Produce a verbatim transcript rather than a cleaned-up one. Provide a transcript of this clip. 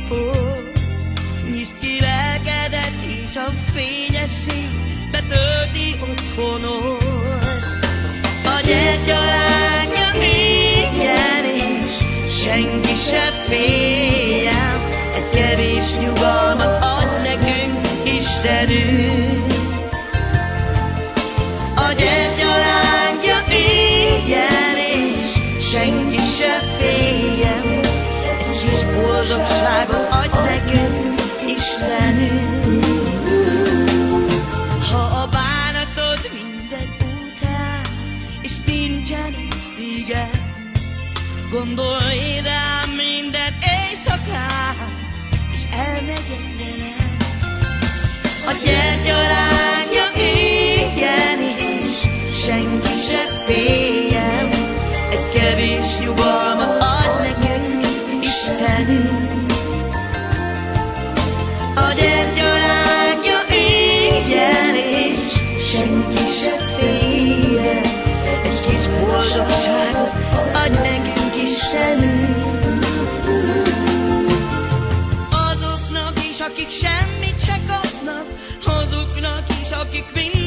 napot. Nyisd ki lelkedet, és a fényesség betölti otthonod. A gyertyalánya égjen, és senki se féljen. Egy kevés nyugalmat ad nekünk Istenünk. A gyertyalánya égjen, és senki se féljen. Egy kis boldogságot adj nekünk Istenünk. Ha a bánatod minden után, és nincsen szíge, gondolj rám minden éjszakán, és elmegyek veled. A gyertyalánya égjen, és senki se féljen. Egy kevés nyugalmat ad nekünk Istenünk. A gyertyalánya égjen, és senki se féljen. Egy kis boldogságot adj nekünk Istenünk. Azoknak is, akik semmit se kapnak, azoknak is, akik mind